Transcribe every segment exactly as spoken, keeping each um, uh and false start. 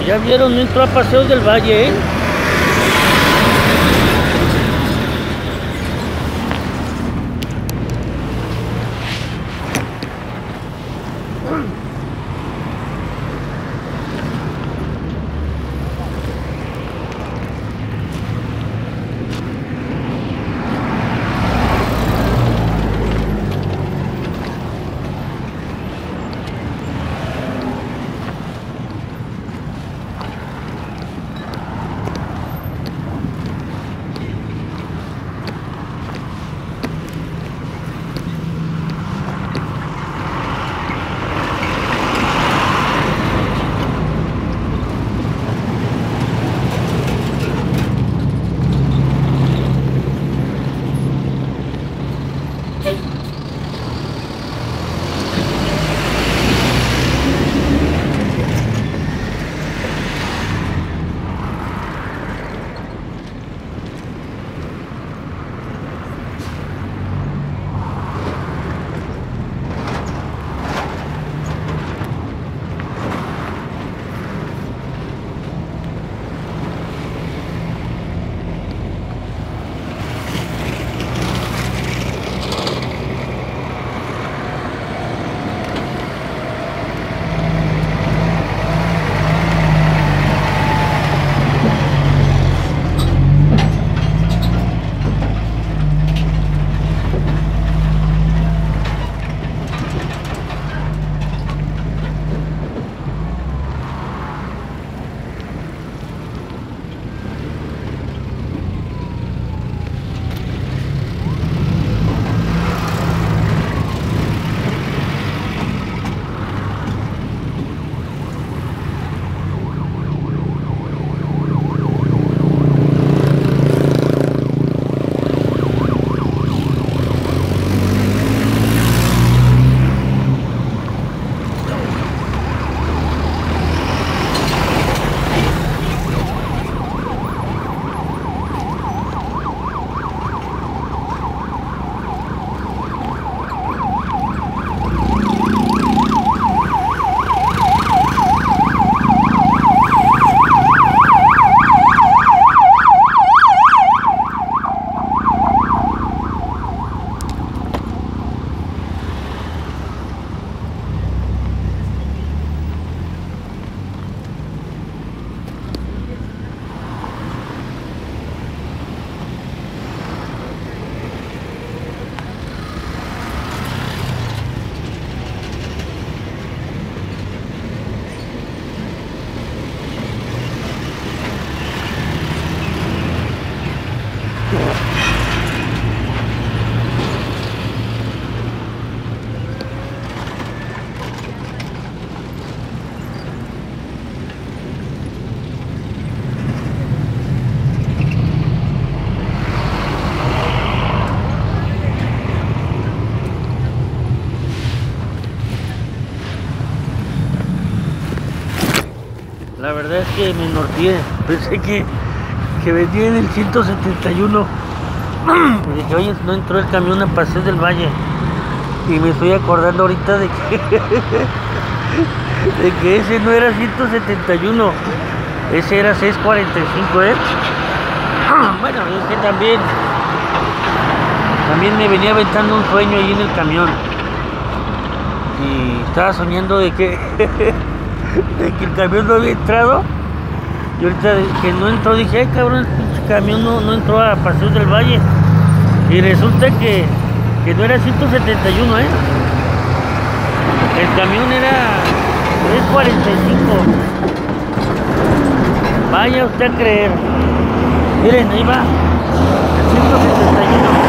ya vieron, no entró a Paseos del Valle, ¿eh? La verdad es que me norteé, pensé que, que venía en el ciento setenta y uno. Y dije, oye, no entró el camión a Paseos del Valle. Y me estoy acordando ahorita de que, de que ese no era ciento setenta y uno, ese era seiscientos cuarenta y cinco, ¿eh? Bueno, es que también, también me venía aventando un sueño ahí en el camión. Y estaba soñando de que... de que el camión no había entrado, y ahorita que no entró dije, ay cabrón, el pinche camión no, no entró a Paseos del Valle, y resulta que, que no era ciento setenta y uno, ¿eh? El camión era trescientos cuarenta y cinco. Vaya usted a creer, miren, ahí va el ciento setenta y uno.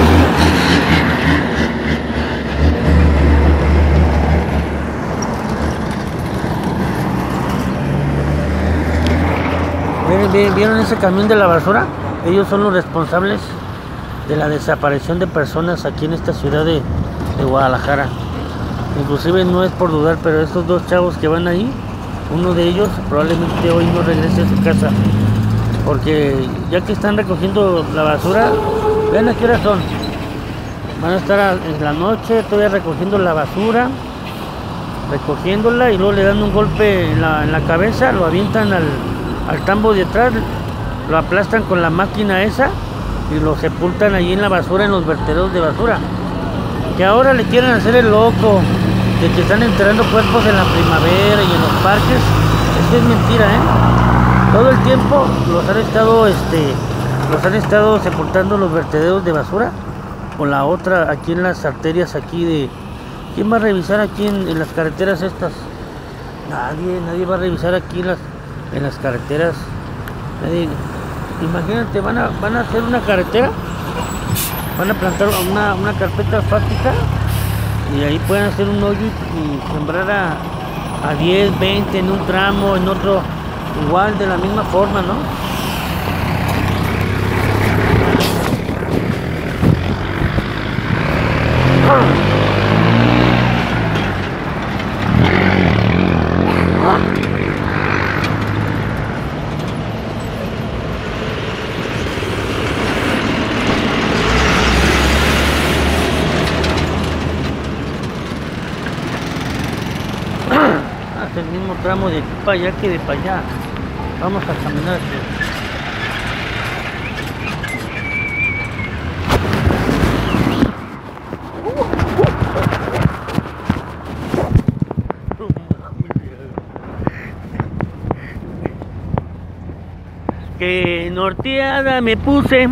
¿Vieron ese camión de la basura? Ellos son los responsables de la desaparición de personas aquí en esta ciudad de, de Guadalajara. Inclusive no es por dudar, pero estos dos chavos que van ahí, uno de ellos probablemente hoy no regrese a su casa, porque ya que están recogiendo la basura, vean a qué hora son, van a estar en la noche todavía recogiendo la basura, recogiéndola y luego le dan un golpe en la, en la cabeza, lo avientan al, al tambo de atrás, lo aplastan con la máquina esa y lo sepultan allí en la basura, en los vertederos de basura. Que ahora le quieren hacer el loco de que están enterrando cuerpos en la primavera y en los parques. Esto es mentira, ¿eh? Todo el tiempo los han estado, este, los han estado sepultando los vertederos de basura. Con la otra, aquí en las arterias aquí de... ¿Quién va a revisar aquí en, en las carreteras estas? Nadie, nadie va a revisar aquí en las, en las carreteras. Nadie. Imagínate, van a, van a hacer una carretera, van a plantar una, una carpeta asfáltica y ahí pueden hacer un hoyo y sembrar a, a diez, veinte en un tramo, en otro igual, de la misma forma, ¿no? Hace el mismo tramo de aquí para allá que de para allá. Vamos a caminar. Que norteada me puse.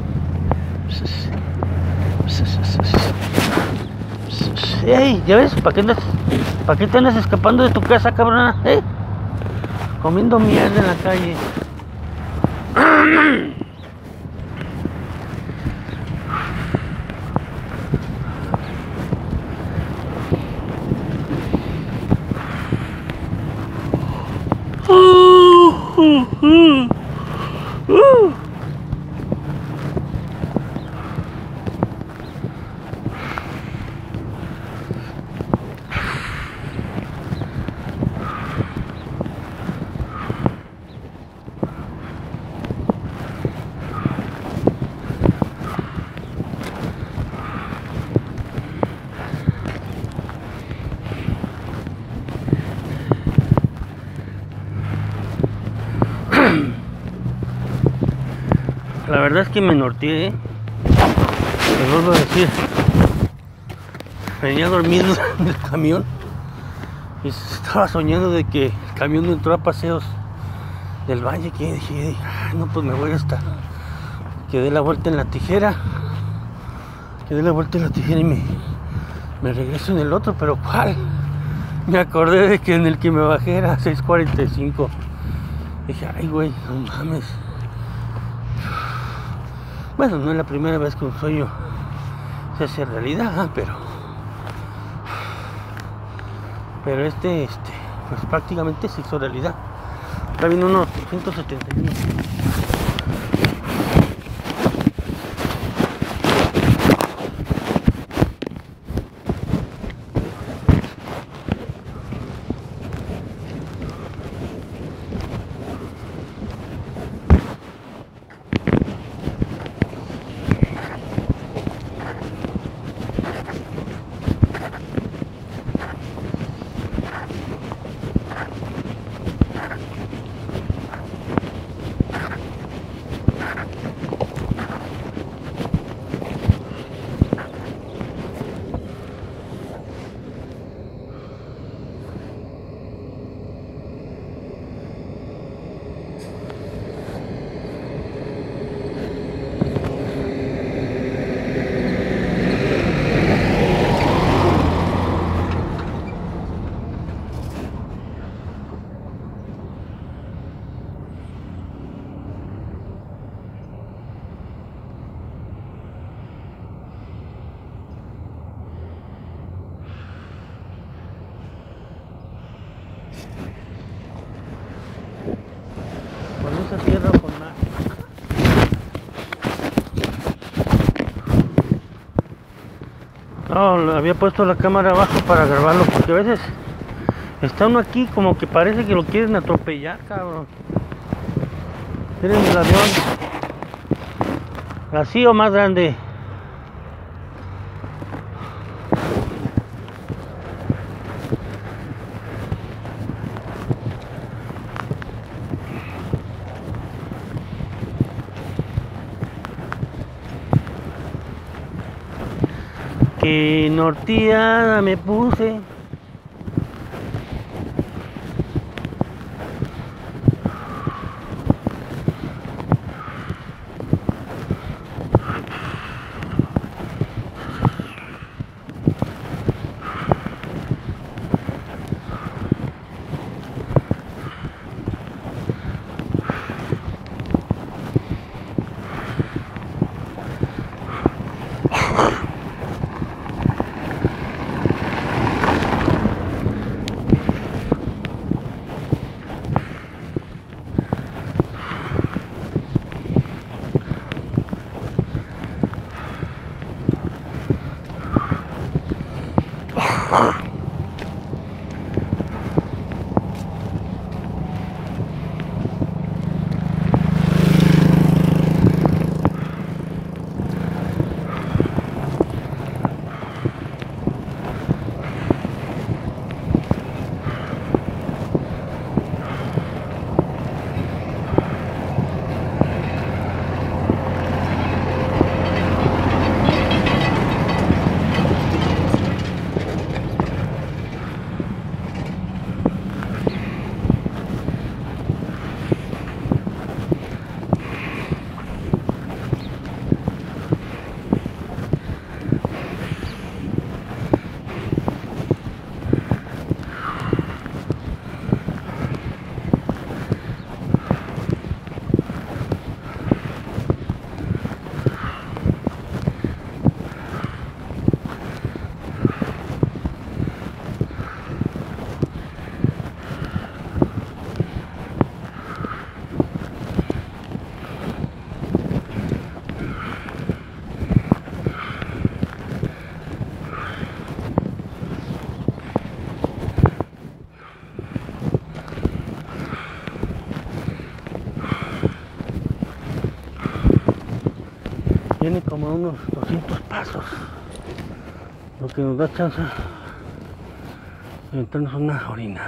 Ey, ¿ya ves? ¿Para qué andas, para qué te andas escapando de tu casa, cabrona? ¿Eh? Comiendo mierda en la calle. Uh, uh, uh, uh. La verdad es que me norteé, ¿eh? Les vuelvo a decir, venía dormido en el camión y estaba soñando de que el camión entró a paseos del valle, que dije, ah, no, pues me voy hasta, quedé la vuelta en la tijera, quedé la vuelta en la tijera y me, me regreso en el otro, pero ¿cuál? Me acordé de que en el que me bajé era seis cuarenta y cinco. Dije, ay güey, no mames. Bueno, no es la primera vez que un sueño se hace realidad, pero pero este, este, pues prácticamente se hizo realidad. Está viendo unos ciento setenta y uno. Esa tierra con más. No, le había puesto la cámara abajo para grabarlo porque a veces está uno aquí como que parece que lo quieren atropellar, cabrón. Miren el avión, así o más grande. que norteada me puse. Tiene como unos doscientos pasos, lo que nos da chance de meternos una orina.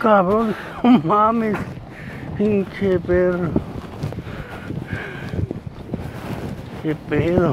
cabrón, no mames, pinche perro. Qué pedo.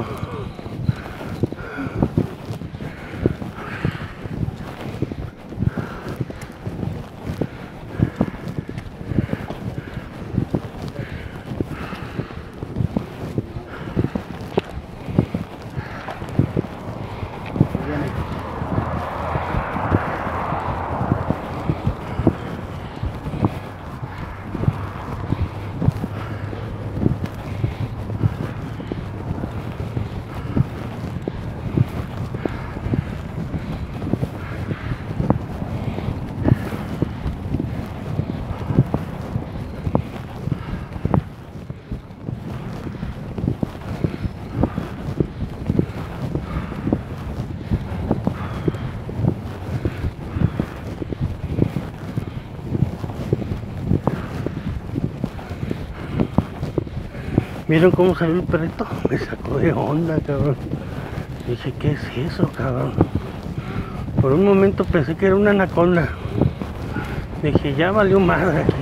¿Vieron cómo salió el perrito? Me sacó de onda, cabrón. Dije, ¿qué es eso, cabrón? Por un momento pensé que era una anaconda. Dije, ya valió madre aquí.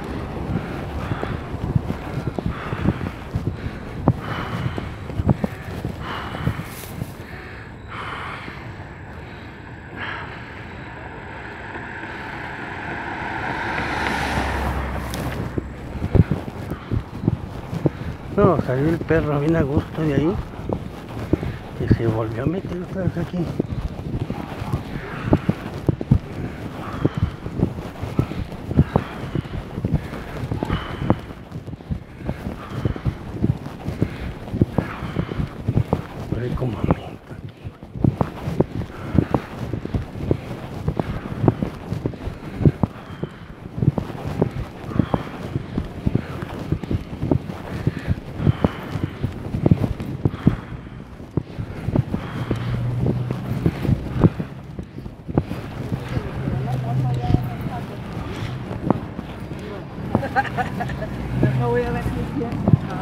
No, salió el perro bien a gusto de ahí y se volvió a meter otra vez aquí. Por ahí como a mí. No voy a ver si quién.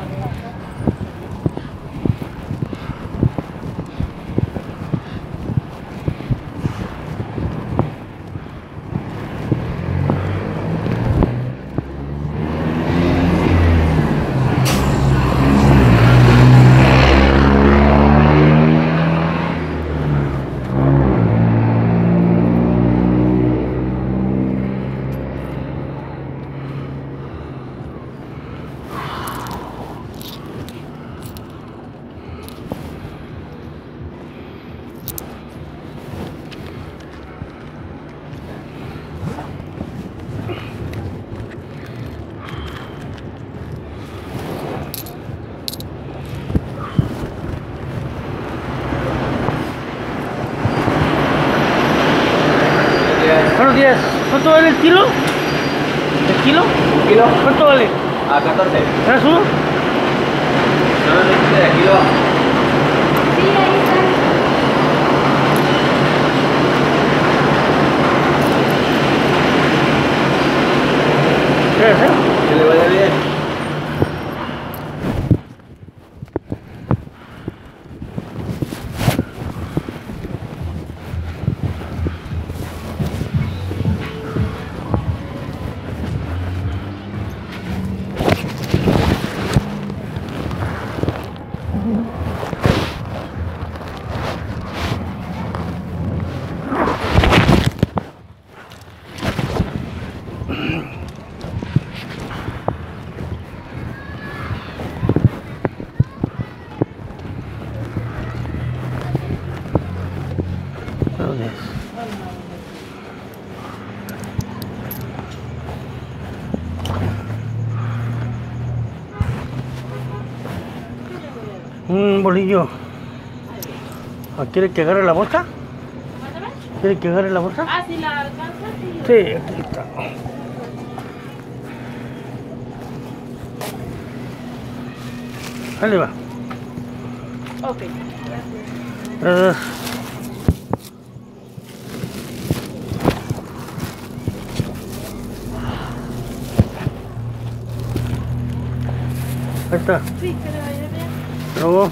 Buenos días, ¿cuánto vale el kilo? ¿El kilo? ¿Un kilo? ¿Cuánto vale? A catorce. ¿Traes uno? No, no existe de kilo. Sí, ahí está. Gracias, ¿eh? Que le vaya bien. Buenos días. Un bolillo. ¿Ah, ¿quiere que agarre la bolsa? ¿Quiere que agarre la bolsa? Ah, si la alcanza, sí. Sí, aquí está. Ahí le va. Ok. Gracias. Ahí está. Sí, que le vaya bien. Luego.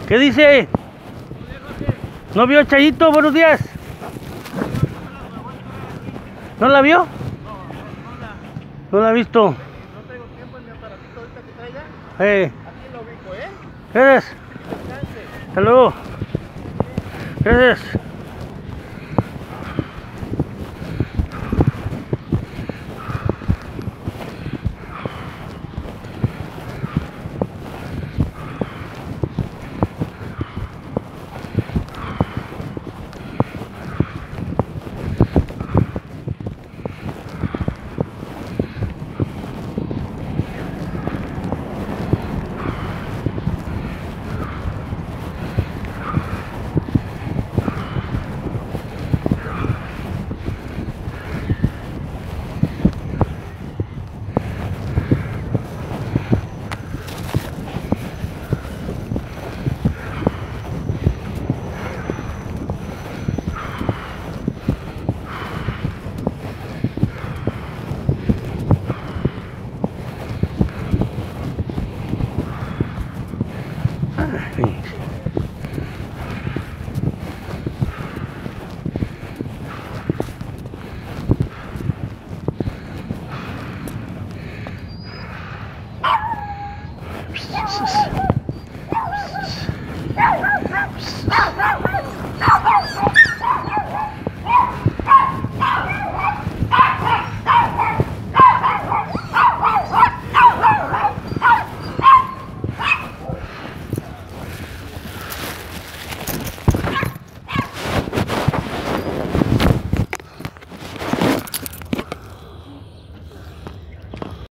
¿Qué dice? ¿No vio a Chayito? Buenos días. ¿No la vio? No la ha visto. No tengo tiempo en mi aparatito ahorita que traiga. Eh, Aquí lo ubico, ¿eh? gracias. Descanse. Hasta luego. Gracias.